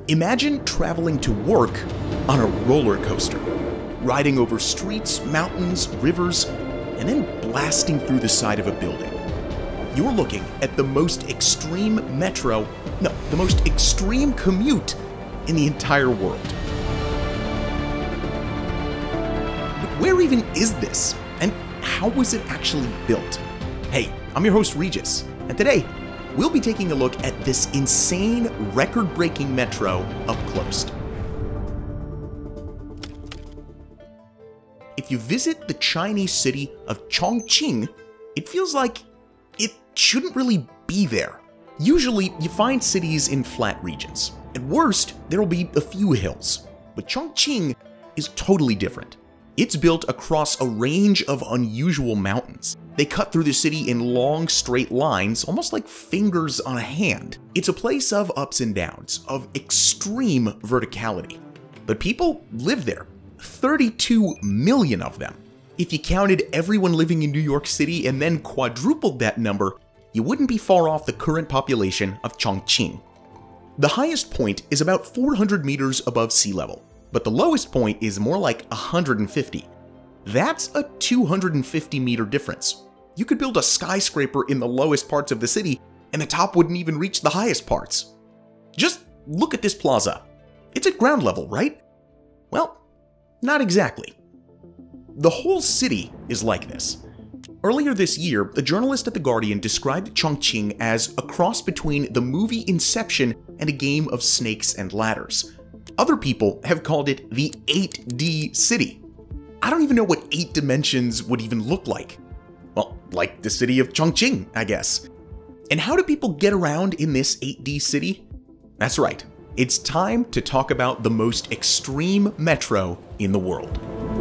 Imagine traveling to work on a roller coaster, riding over streets, mountains, rivers, and then blasting through the side of a building. You're looking at the most extreme the most extreme commute in the entire world. But where even is this? And how was it actually built? Hey, I'm your host Regis, and today we'll be taking a look at this insane, record-breaking metro up close. If you visit the Chinese city of Chongqing, it feels like it shouldn't really be there. Usually, you find cities in flat regions. At worst, there'll be a few hills. But Chongqing is totally different. It's built across a range of unusual mountains. They cut through the city in long, straight lines, almost like fingers on a hand. It's a place of ups and downs, of extreme verticality. But people live there. 32 million of them. If you counted everyone living in New York City and then quadrupled that number, you wouldn't be far off the current population of Chongqing. The highest point is about 400 meters above sea level, but the lowest point is more like 150. That's a 250-meter difference. You could build a skyscraper in the lowest parts of the city, and the top wouldn't even reach the highest parts. Just look at this plaza. It's at ground level, right? Well, not exactly. The whole city is like this. Earlier this year, a journalist at The Guardian described Chongqing as a cross between the movie Inception and a game of snakes and ladders. Other people have called it the 8D city. I don't even know what 8 dimensions would even look like. Well, like the city of Chongqing, I guess. And how do people get around in this 8D city? That's right. It's time to talk about the most extreme metro in the world.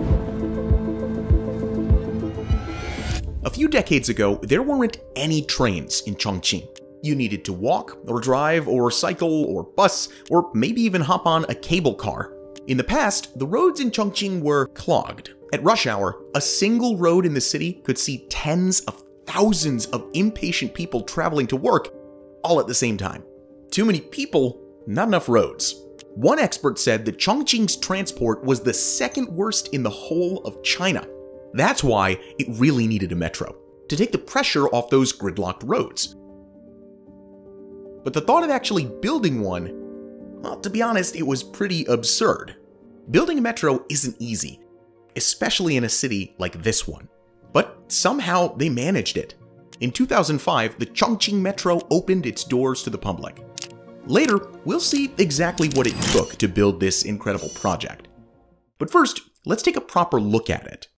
A few decades ago, there weren't any trains in Chongqing. You needed to walk, or drive, or cycle, or bus, or maybe even hop on a cable car. In the past, the roads in Chongqing were clogged. At rush hour, a single road in the city could see tens of thousands of impatient people traveling to work, all at the same time. Too many people, not enough roads. One expert said that Chongqing's transport was the second worst in the whole of China. That's why it really needed a metro, to take the pressure off those gridlocked roads. But the thought of actually building one, well, to be honest, it was pretty absurd. Building a metro isn't easy, especially in a city like this one. But somehow they managed it. In 2005, the Chongqing Metro opened its doors to the public. Later, we'll see exactly what it took to build this incredible project. But first, let's take a proper look at it.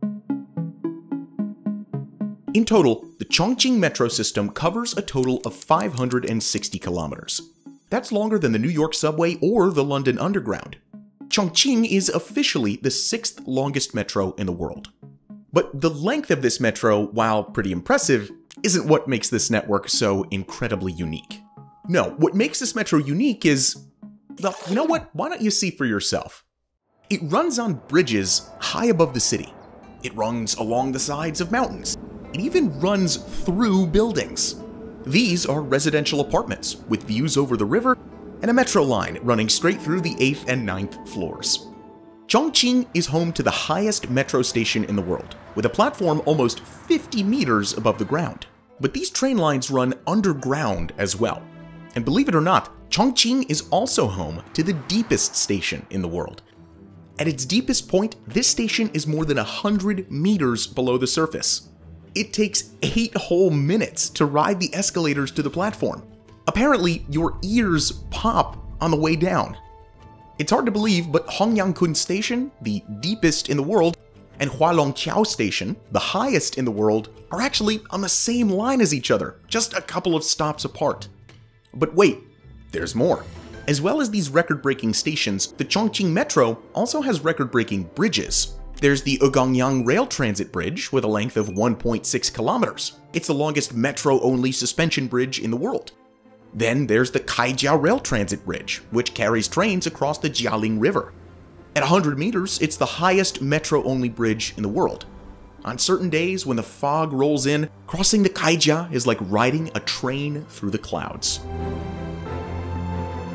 In total, the Chongqing metro system covers a total of 560 kilometers. That's longer than the New York subway or the London Underground. Chongqing is officially the 6th longest metro in the world. But the length of this metro, while pretty impressive, isn't what makes this network so incredibly unique. No, what makes this metro unique is, well, you know what? Why don't you see for yourself? It runs on bridges high above the city. It runs along the sides of mountains. It even runs through buildings. These are residential apartments with views over the river and a metro line running straight through the 8th and 9th floors. Chongqing is home to the highest metro station in the world, with a platform almost 50 meters above the ground. But these train lines run underground as well. And believe it or not, Chongqing is also home to the deepest station in the world. At its deepest point, this station is more than 100 meters below the surface. It takes 8 whole minutes to ride the escalators to the platform. Apparently, your ears pop on the way down. It's hard to believe, but Hongyangkun Station, the deepest in the world, and Hualongqiao Station, the highest in the world, are actually on the same line as each other, just a couple of stops apart. But wait, there's more. As well as these record-breaking stations, the Chongqing Metro also has record-breaking bridges. There's the Egongyang Rail Transit Bridge with a length of 1.6 kilometers. It's the longest metro-only suspension bridge in the world. Then there's the Kaijiao Rail Transit Bridge, which carries trains across the Jialing River. At 100 meters, it's the highest metro-only bridge in the world. On certain days when the fog rolls in, crossing the Kaijia is like riding a train through the clouds.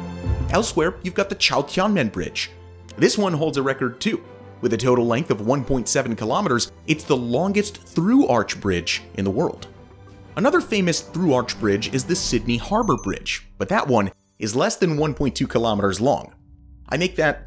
Elsewhere, you've got the Chaotianmen Bridge. This one holds a record too. With a total length of 1.7 kilometers, it's the longest through-arch bridge in the world. Another famous through-arch bridge is the Sydney Harbour Bridge, but that one is less than 1.2 kilometers long. I make that,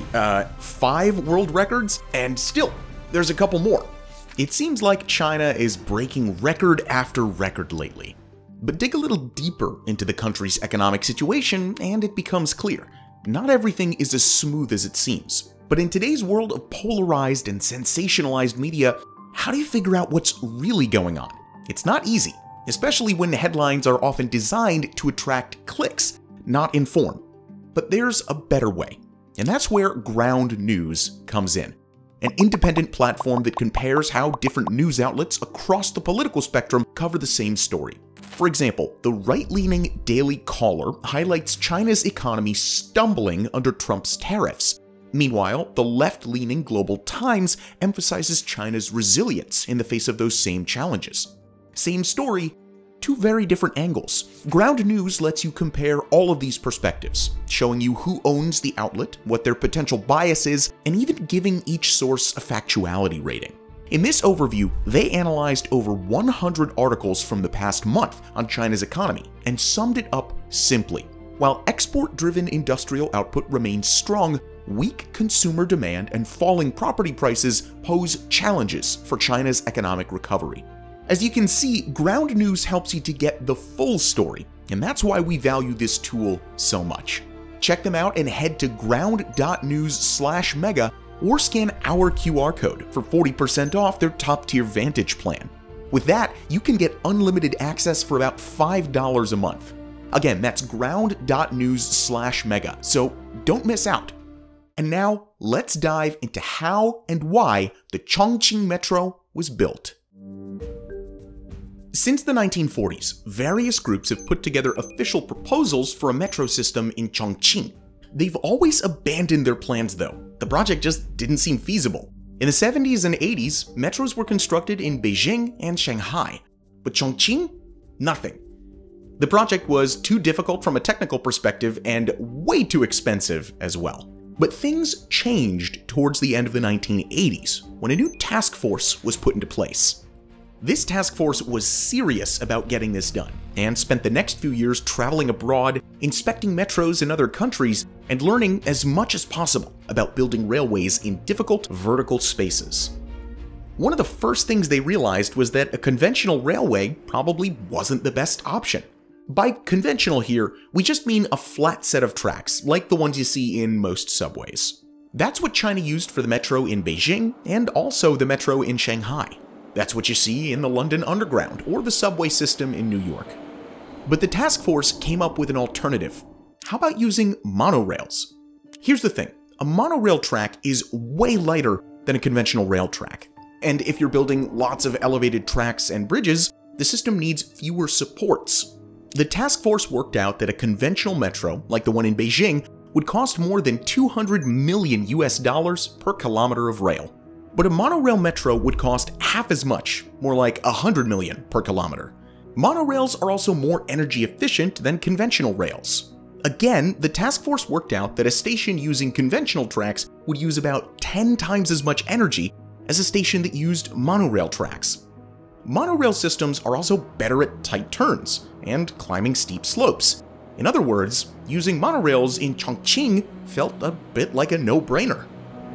5 world records, and still, there's a couple more. It seems like China is breaking record after record lately. But dig a little deeper into the country's economic situation, and it becomes clear. Not everything is as smooth as it seems. But in today's world of polarized and sensationalized media, how do you figure out what's really going on? It's not easy, especially when headlines are often designed to attract clicks, not inform. But there's a better way, and that's where Ground News comes in. An independent platform that compares how different news outlets across the political spectrum cover the same story. For example, the right-leaning Daily Caller highlights China's economy stumbling under Trump's tariffs. Meanwhile, the left-leaning Global Times emphasizes China's resilience in the face of those same challenges. Same story, two very different angles. Ground News lets you compare all of these perspectives, showing you who owns the outlet, what their potential bias is, and even giving each source a factuality rating. In this overview, they analyzed over 100 articles from the past month on China's economy and summed it up simply. While export-driven industrial output remains strong, weak consumer demand and falling property prices pose challenges for China's economic recovery. As you can see, Ground News helps you to get the full story, and that's why we value this tool so much. Check them out and head to ground.news/mega or scan our QR code for 40% off their top-tier Vantage plan. With that, you can get unlimited access for about $5 a month. Again, that's ground.news/mega, so don't miss out. And now, let's dive into how and why the Chongqing Metro was built. Since the 1940s, various groups have put together official proposals for a metro system in Chongqing. They've always abandoned their plans though. The project just didn't seem feasible. In the 70s and 80s, metros were constructed in Beijing and Shanghai. But Chongqing? Nothing. The project was too difficult from a technical perspective and way too expensive as well. But things changed towards the end of the 1980s when a new task force was put into place. This task force was serious about getting this done, and spent the next few years traveling abroad, inspecting metros in other countries, and learning as much as possible about building railways in difficult vertical spaces. One of the first things they realized was that a conventional railway probably wasn't the best option. By conventional here, we just mean a flat set of tracks, like the ones you see in most subways. That's what China used for the metro in Beijing, and also the metro in Shanghai. That's what you see in the London Underground or the subway system in New York. But the task force came up with an alternative. How about using monorails? Here's the thing, a monorail track is way lighter than a conventional rail track. And if you're building lots of elevated tracks and bridges, the system needs fewer supports. The task force worked out that a conventional metro, like the one in Beijing, would cost more than $200 million per kilometer of rail. But a monorail metro would cost half as much, more like $100 million per kilometer. Monorails are also more energy efficient than conventional rails. Again, the task force worked out that a station using conventional tracks would use about 10 times as much energy as a station that used monorail tracks. Monorail systems are also better at tight turns and climbing steep slopes. In other words, using monorails in Chongqing felt a bit like a no-brainer.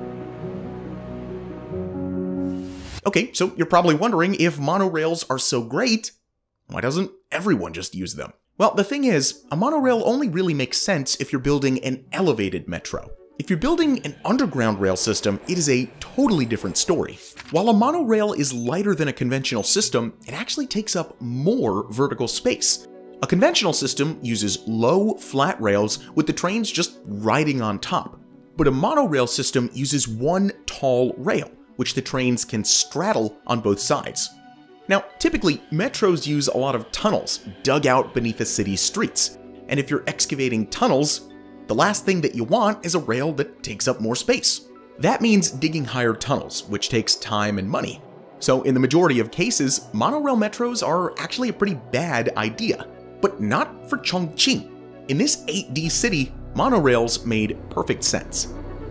Okay, so you're probably wondering, if monorails are so great, why doesn't everyone just use them? Well, the thing is, a monorail only really makes sense if you're building an elevated metro. If you're building an underground rail system, it is a totally different story. While a monorail is lighter than a conventional system, it actually takes up more vertical space. A conventional system uses low, flat rails with the trains just riding on top. But a monorail system uses one tall rail, which the trains can straddle on both sides. Now, typically, metros use a lot of tunnels dug out beneath a city's streets. And if you're excavating tunnels, the last thing that you want is a rail that takes up more space. That means digging higher tunnels, which takes time and money. So in the majority of cases, monorail metros are actually a pretty bad idea. But not for Chongqing. In this 8D city, monorails made perfect sense.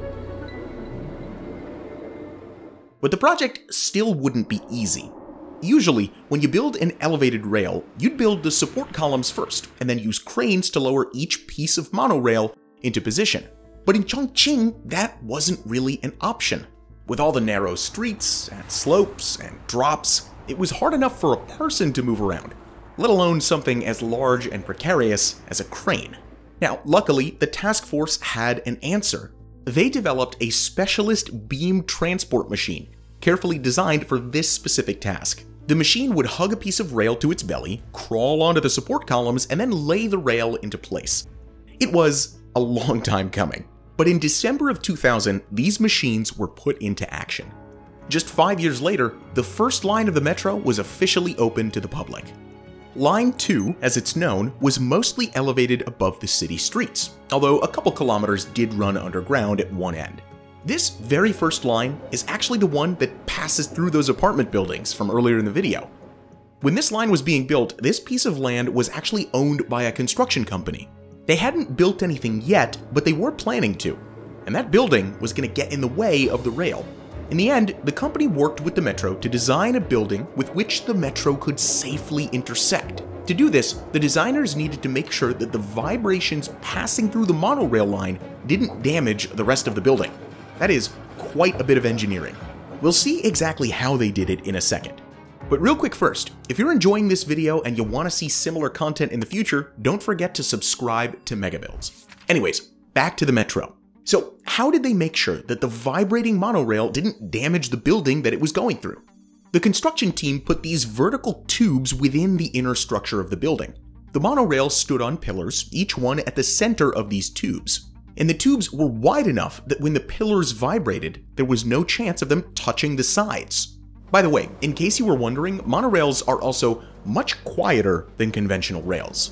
But the project still wouldn't be easy. Usually, when you build an elevated rail, you'd build the support columns first, and then use cranes to lower each piece of monorail into position. But in Chongqing, that wasn't really an option. With all the narrow streets, and slopes, and drops, it was hard enough for a person to move around, let alone something as large and precarious as a crane. Now, luckily, the task force had an answer. They developed a specialist beam transport machine, carefully designed for this specific task. The machine would hug a piece of rail to its belly, crawl onto the support columns, and then lay the rail into place. It was a long time coming, but in December of 2000, these machines were put into action. Just 5 years later, the first line of the metro was officially open to the public. Line 2, as it's known, was mostly elevated above the city streets, although a couple kilometers did run underground at one end. This very first line is actually the one that passes through those apartment buildings from earlier in the video. When this line was being built, this piece of land was actually owned by a construction company. They hadn't built anything yet, but they were planning to, and that building was going to get in the way of the rail. In the end, the company worked with the metro to design a building with which the metro could safely intersect. To do this, the designers needed to make sure that the vibrations passing through the monorail line didn't damage the rest of the building. That is quite a bit of engineering. We'll see exactly how they did it in a second. But real quick first, if you're enjoying this video and you want to see similar content in the future, don't forget to subscribe to Megabuilds. Anyways, back to the metro. So how did they make sure that the vibrating monorail didn't damage the building that it was going through? The construction team put these vertical tubes within the inner structure of the building. The monorail stood on pillars, each one at the center of these tubes. And the tubes were wide enough that when the pillars vibrated, there was no chance of them touching the sides. By the way, in case you were wondering, monorails are also much quieter than conventional rails.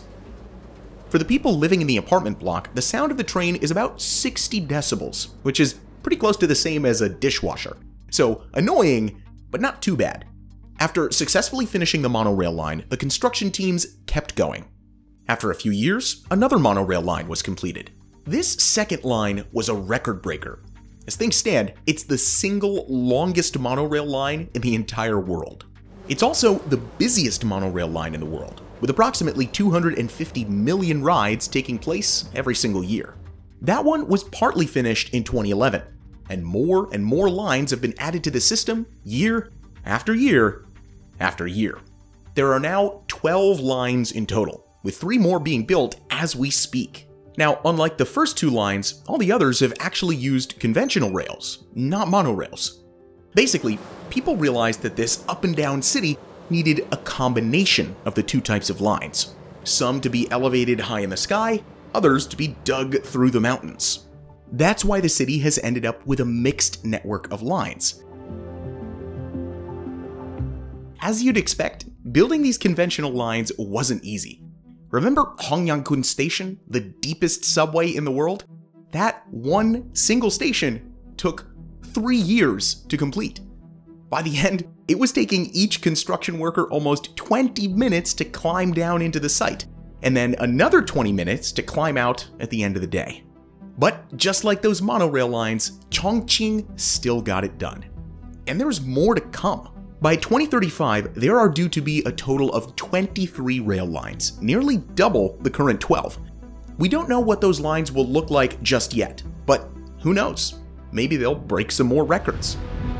For the people living in the apartment block, the sound of the train is about 60 decibels, which is pretty close to the same as a dishwasher. So annoying, but not too bad. After successfully finishing the monorail line, the construction teams kept going. After a few years, another monorail line was completed. This second line was a record breaker. As things stand, it's the single longest monorail line in the entire world. It's also the busiest monorail line in the world, with approximately 250 million rides taking place every single year. That one was partly finished in 2011, and more lines have been added to the system year after year after year. There are now 12 lines in total, with 3 more being built as we speak. Now, unlike the first 2 lines, all the others have actually used conventional rails, not monorails. Basically, people realized that this up and down city needed a combination of the 2 types of lines. Some to be elevated high in the sky, others to be dug through the mountains. That's why the city has ended up with a mixed network of lines. As you'd expect, building these conventional lines wasn't easy. Remember Hongyangkun Station, the deepest subway in the world? That one single station took 3 years to complete. By the end, it was taking each construction worker almost 20 minutes to climb down into the site, and then another 20 minutes to climb out at the end of the day. But just like those monorail lines, Chongqing still got it done. And there's more to come. By 2035, there are due to be a total of 23 rail lines, nearly double the current 12. We don't know what those lines will look like just yet, but who knows? Maybe they'll break some more records.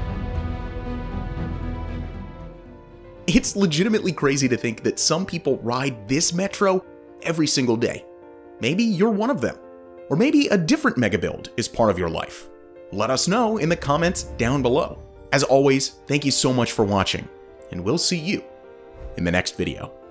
It's legitimately crazy to think that some people ride this metro every single day. Maybe you're one of them. Or maybe a different mega build is part of your life. Let us know in the comments down below. As always, thank you so much for watching, and we'll see you in the next video.